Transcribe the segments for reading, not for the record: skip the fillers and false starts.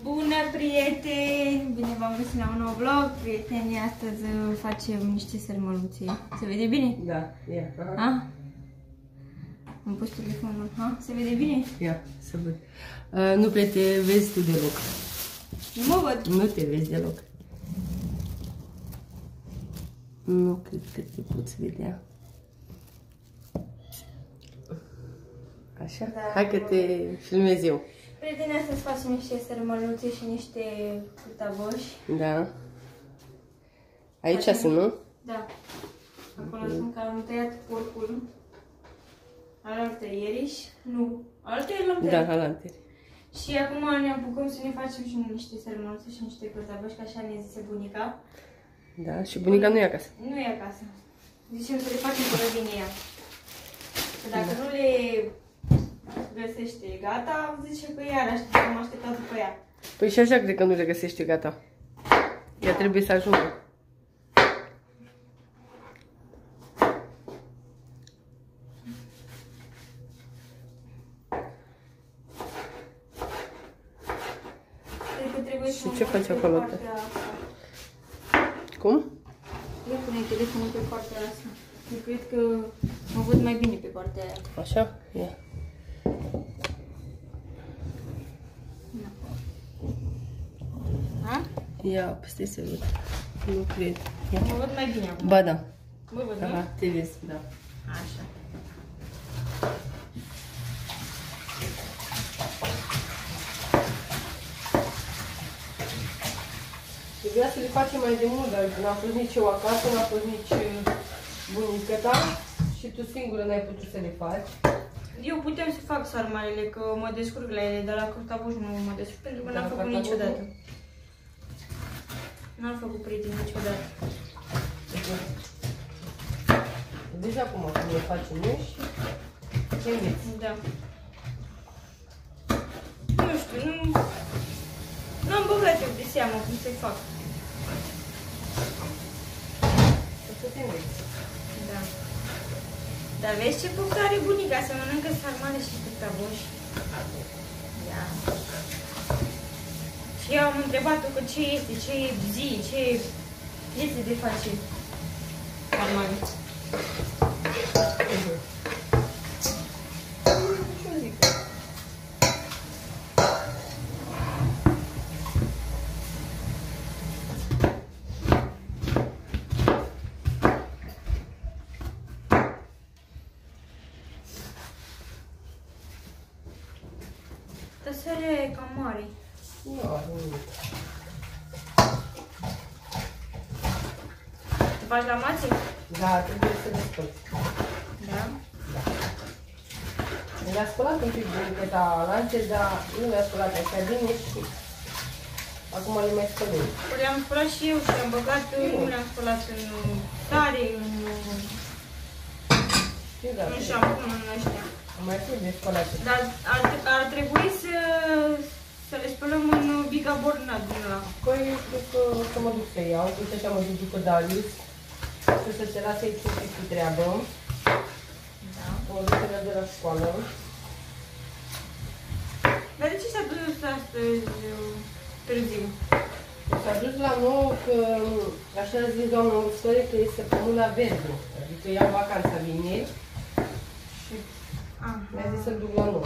Bună, prieteni! Bine v-am găsit la un nou vlog. Prietenii, astăzi facem niște sărmăluțe. Se vede bine? Da, ia. Ha? Am pus telefonul. Ha? Se vede bine? Ia, să văd. Nu prea te vezi tu deloc. Nu mă văd. Nu te vezi deloc. Nu cred că te poți vedea. Așa? Da. Hai că te filmez eu. Prietenii, astăzi facem niște sărmăluțe și niște cârtaboși. Da. Aici sunt, nu? Da. Acolo sunt, că am tăiat porcul. Alaltăieriș. Nu. Alaltăieri l-am tăiat. Da, alaltăieri. Și acum ne apucăm să ne facem și niște sărmăluțe și niște cârtaboși, că așa ne zise bunica. Da, și bunica nu e acasă. Nu e acasă. Zicem să le facem până vine ea. Că dacă nu le găsește gata, zice că iar am așteptat după ea. Păi și așa cred că nu le găsește gata. Ea trebuie să ajungă. Și ce faci acolo? Cum? Eu pune telefonul pe partea asta. Eu cred că mă văd mai bine pe partea aia. Așa? Ia. Ha? Ia, peste să văd. Nu cred. Ia. Mă văd mai bine acum. Ba da. Mă văd, Aha, te vezi, da. Așa. Trebuia să le facem mai de mult, dar n-a fost nici eu acasă, n-a fost nici bunica ta și tu singură n-ai putut să le faci. Eu puteam să fac sarmalele, că mă descurc la ele, dar la cârtaboși nu mă descurc, pentru că n-am făcut niciodată. N-am făcut prieteni niciodată. Deci acum le facem noi și te înveți. Da. Nu știu, n-am băgat eu de seamă cum să-i fac. Să te înveți. Da. Dar vezi ce poftă are bunica, să mănâncă sarmale și cârtaboși. Ia. Și eu am întrebat-o că ce este, ce zi, ce este de face sarmale. Tăsărea e cam mare. Nu are nimic. Te faci la mațe? Da, trebuie să le spălți. Da? Da. Le-a spălat un pic bunicăta lance, dar nu le-a spălat așa bine și acum le mai spălăm. Le-am spălat și eu și le-am băgat, nu le-am spălat în tare, în șampun, în ăștia. Mai trebuie spălate. Dar ar trebui să le spălăm în bicarbonat din ăla. Păi, cred că o să mă duc să iau. Uite așa mă duc după Darius. Și să se lase aici un pic cu treabă. Da. O duc să merg de la școală. Dar de ce s-a dus astăzi târziu? S-a dus la 9 că, așa a zis doamna Urstorie, că e săptămâna verde. Adică ia vacanța vineri. Și mi-a zis să-l duc la 9.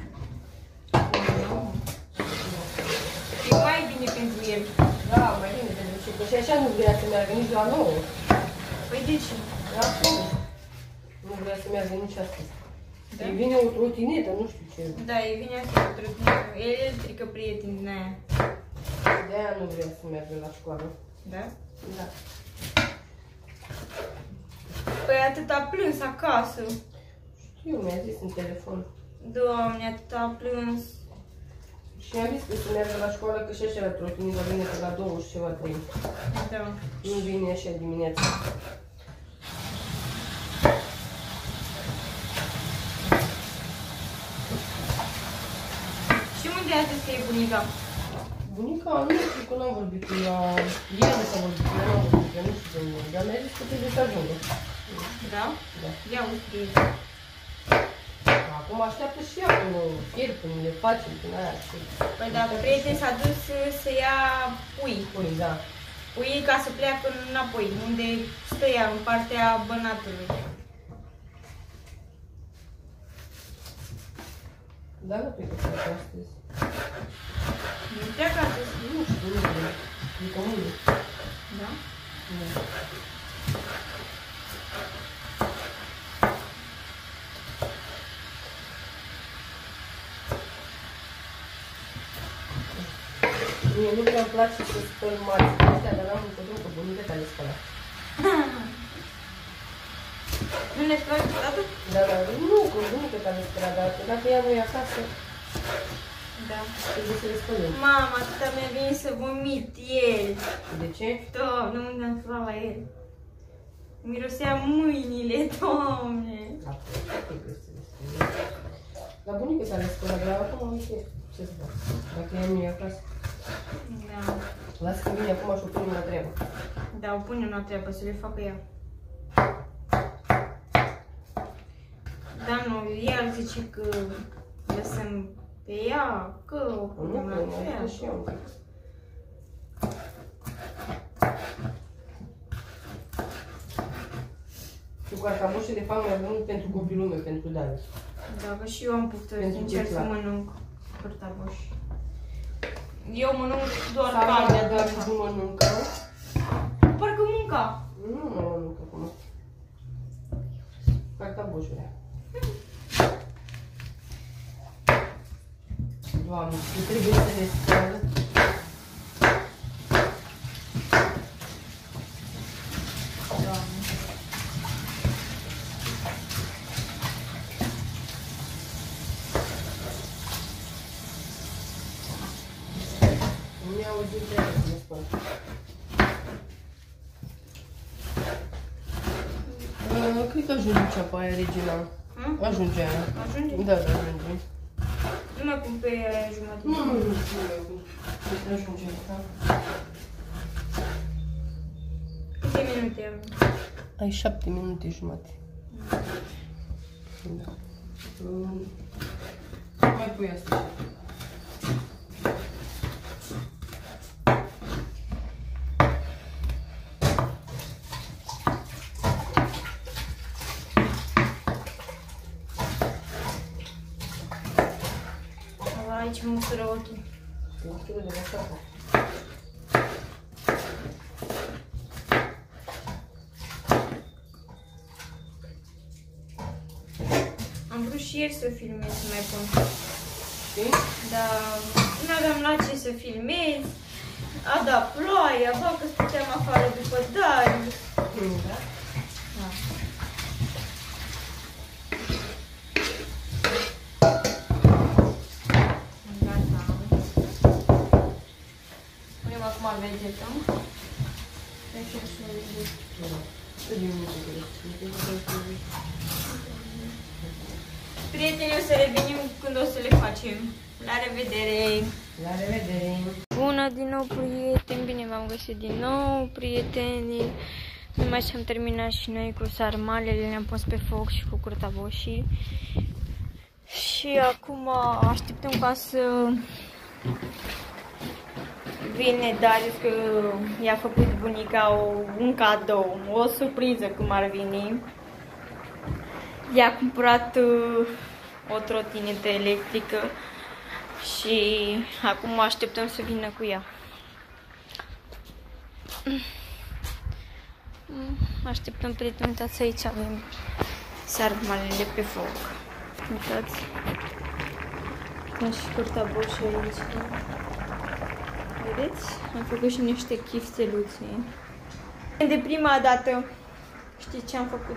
E mai bine pentru el. Da, mai bine pentru el. Că și așa nu vrea să meargă nici la 9. Păi de ce? La 9. Nu vrea să meargă nici astăzi. Da? Îi vine o trotinetă, nu știu ce. Da, îi vine asta o trotinetă. Electrică, prieteni din aia. De-aia nu vrea să meargă la școală. Da? Da. Păi atât a plâns acasă. Știu, mi-a zis în telefon. Doamne, atât a plâns. Și mi-a zis că să meargă la școală, că și așa la trotinetă vine pe la 2 și ceva trei. Da. Nu vine așa dimineața. Și unde a zis că e bunica? Bunica, nu știu că n-am vorbit cu ea. Ieri s-a vorbit cu ea, n-am vorbit cu ea, nu știu de unde. Dar mi-a zis că trebuie să ajungă. Da? Da. Ia uite. Acum așteaptă și ea până fier, până le facem, până aia. Păi dacă prieten s-a dus să ia pui. Pui, da. Pui ca să pleacă înapoi, unde stă ea, în partea bănatului. Da, nu cred că pleacă astăzi. Nu pleacă astăzi? Nu știu, nu știu. Adică unde? Da? Da. Mie nu prea îmi place să spăl mari astea, dar n-am încotro că bunica ta le spăla. Nu le spălați niciodată? Da, da, nu, că bunica ta le spăla, dar dacă ea nu e acasă, Da. trebuie să le spălăm. Mama, atâta mi-a venit să vomit ieri. De ce? Doamne, unde am spălat la el? Mirosea mâinile, Doamne. La bunica ta le spăla, dar acum uite, ce să fac? Dacă ea nu e acasă, Da. lasă că vine acum și o punem la treabă. Da, o punem la treabă să le facă ea. Da, nu, el zice că lăsăm pe ea, că o Nu, punem la că mă treabă. ajută și eu un pic. Și carcabușii de fac mai bun pentru copilul meu, pentru David. Da, că și eu am putut să Pentru încerc să Tifla. mănânc hârtaboș. Eu mănânc doar Sau carnea, doar doar nu mănâncă. parcă mânca. Nu mai mănâncă acum. Carcabușurile. Doamne, tu trebuie să le spălă. Doamne. Nu mi-au auzit de ele să le spăl. Cred că ajunge ceapa aia, Regina. Ajunge aia. Ajunge? Da, da, ajunge. Nu mai pun pe jumătate. Nu, nu, nu, nu, ajunge, da. Câte minute am? Ai 7 minute jumate. Da. Mai pui asta. Aici mă măsură ochii. Măsură de la șapă. Am vrut și ieri să filmez, să mai pun. Știi? Dar nu aveam la ce să filmez. A dat ploaie, bă, că stăteam afară după Darius. Da. Da. Gata. Punem acum vegetăm. Trecem și vegetăm. Prieteni, o să revenim când o să le facem. La revedere! La revedere! Bună din nou, prieteni! Bine v-am găsit din nou, prieteni! Numai ce am terminat și noi cu sarmalele, le-am pus pe foc și cu curtaboșii. Și acum așteptăm ca să vine Darius, că i-a făcut bunica un cadou, o surpriză cum ar veni. I-a cumpărat o trotinetă electrică și acum așteptăm să vină cu ea. Așteptăm prietenul, uitați, aici avem sarmalele pe foc. Uitați. Ca și curtaboșii aici. Vedeți? Am făcut și niște chifteluțe. De prima dată, știți ce am făcut?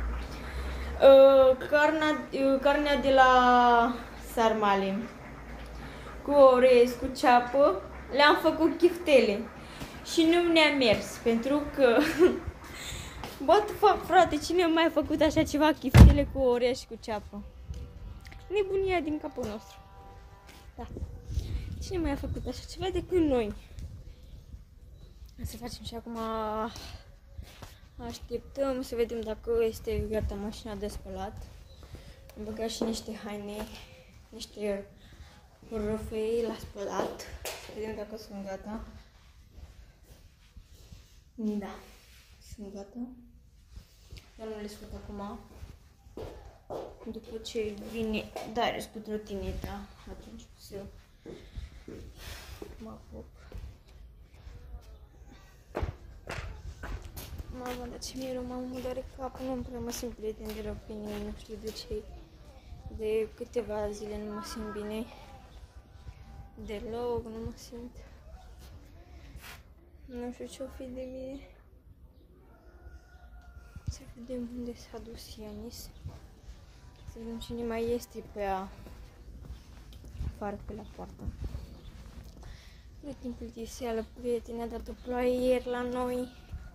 Carnea de la sarmale cu orez, cu ceapă, le-am făcut chiftele și nu ne-a mers, pentru că what the fuck, frate, cine mai a făcut așa ceva, chiftele cu orez și cu ceapă? Nebunia din capul nostru. Da. Cine mai a făcut așa ceva decât noi? Să facem și acum. Așteptăm să vedem dacă este gata mașina de spălat. Am băgat și niște haine, niște răfei la spălat. Să vedem dacă sunt gata. Da, sunt gata. Dar nu le scot acum. După ce vine Darius cu trotineta, atunci o să mă apuc. Mama, dar ce mi-e rău, mamă, mă doare capul, nu prea mă simt prieten de rău pe nimeni, nu știu de ce. De câteva zile nu mă simt bine. Deloc, nu mă simt. Nu știu ce-o fi de mine. Să vedem unde s-a dus Ianis. Să vedem cine mai este pe afară pe la poartă. De timpul de seară, prietene, a dat o ploaie ieri la noi.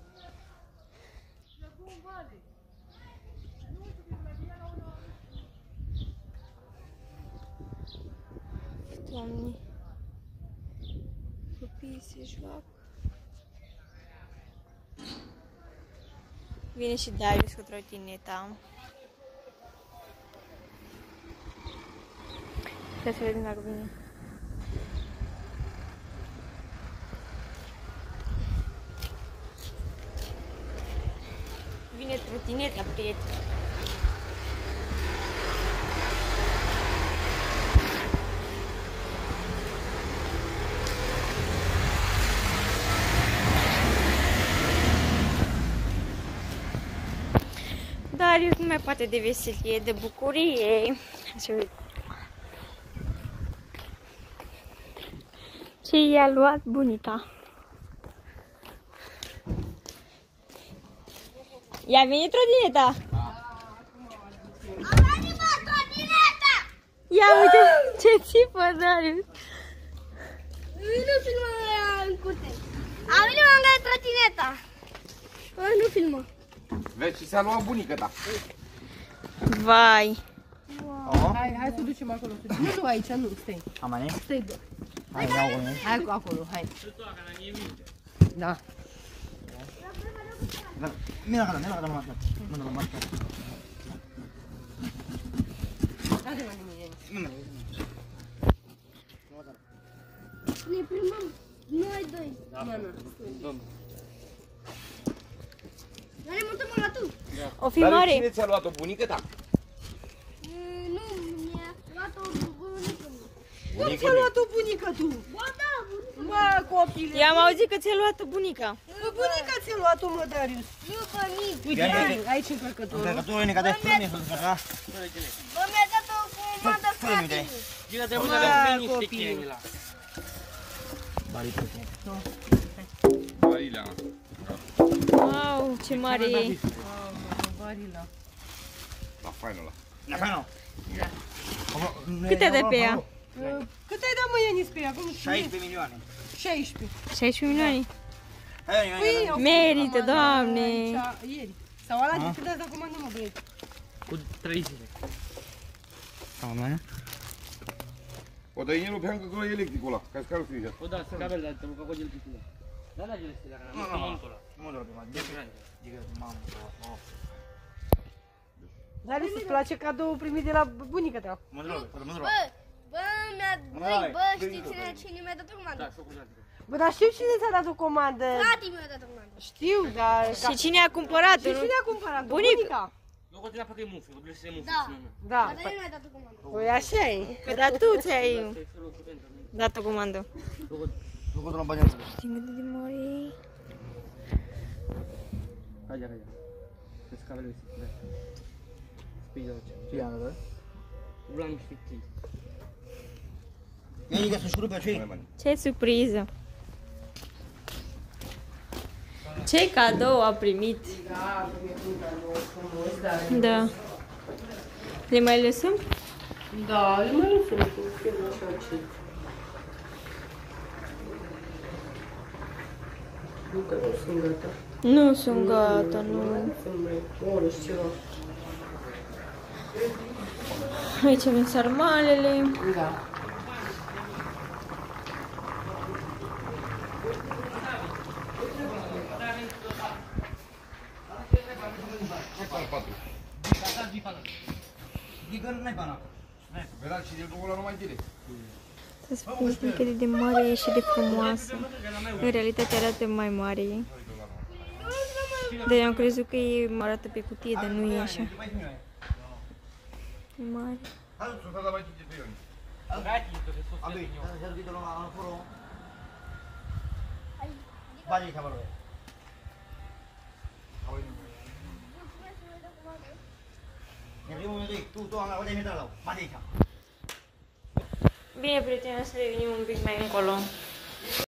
Doamne, copiii se joacă. Vine și Darius cu trotineta. Să vedem dacă vine. Vine trotineta, prieteni. Darius nu mai poate de veselie, de bucurie. Ce i-a luat bunica? Ia venit trotineta! Am venit trotineta! Ia uite ce țipă Darius! Nu filmă în curte. Am venit lângă trotineta. Nu filmă. Vezi ce s-a luat bunica ta. Vai! Hai să ducem acolo. Nu, aici, nu, stai. Amane? Stai, bă. Hai, iau cu mine. Hai acolo, hai. Da. Mira acá, mira acá, mira acá. Haide, mă, nimeni. Ne filmăm noi doi. Noi ne mutăm la tu. O fi Dar mare! cine ți-a luat-o, bunica ta? Nu, mi-a luat o bunică. Cum ți-a luat o bunică tu? Ba da, bunică. Mă, copile. I-am auzit că ți-a luat bunica. Bă, bunica ți-a luat-o, mă, Darius. Nu, părinți. Uite, Ia, aici încărcătorul. Încărcătorul e negativ, primi să-l facă. Bă, mi-a dat o comandă frate. Mă, copile. Bari puțin. Barila. Wow, ce mare e! Barila. La fainul ăla. La faină? Câte de pe ea? Cât ai dat, mă, Ianis, pe ea? Cum 16 milioane. 16. 16 milioane. Hai, Păi, au Merită, făcut Doamne! aici Ieri. Sau ăla de când ați dat comandă, mă, băieți? Cu 3 zile. Amane? O dai inelul pe încă acolo electricul ăla, ca scarul frigea. O da, să cabel, dar te bucă cu gel picule. Da, da, gel este la care am montul ăla. Nu mă doar prima, de pe mamă. Dar îți place cadoul primit de la bunica ta? Mă doar, mă doar. Bă, știi cine mi-a dat o comandă? Da, știu cum da. Bă, dar știu cine ți-a dat o comandă. Frate mi-a dat o comandă. Știu, dar... Și cine a cumpărat-o? Și cine a cumpărat? Bunica. Eu continua pe că e mufă, că trebuie să se mufă. Da. Da. Dar el mi-a dat o comandă. Păi așa e. Păi dar tu ți-ai dat o comandă. Nu pot la bani. Știi de mare. Hai, hai. Să cabel este. Da. Spui de orice. Ce ia, da? Vreau niște chestii. Ia nici să-și rupe acei. Ce surpriză! Ce cadou a primit! Da, frumos, dar... Da. Le mai lăsăm? Da, le mai lăsăm cu felul așa ce... Nu că nu sunt gata. Nu sunt gata, nu. Sunt mai o oră și ceva. Aici avem sarmalele. Da. Dică n-ai bani. Vedea și de două la numai tine. Să spunem cât de mare e și de frumoasă. În realitate arată mai mare. Dar eu am crezut că e arată pe cutie, dar nu e așa. E mare. Hai, să da mai tine pe Ioni. Abi, să zic la foro. Bani খাবার হবে। Tu angkat aja meter lo, bani. Bine, prieteni, o să revenim un pic mai încolo.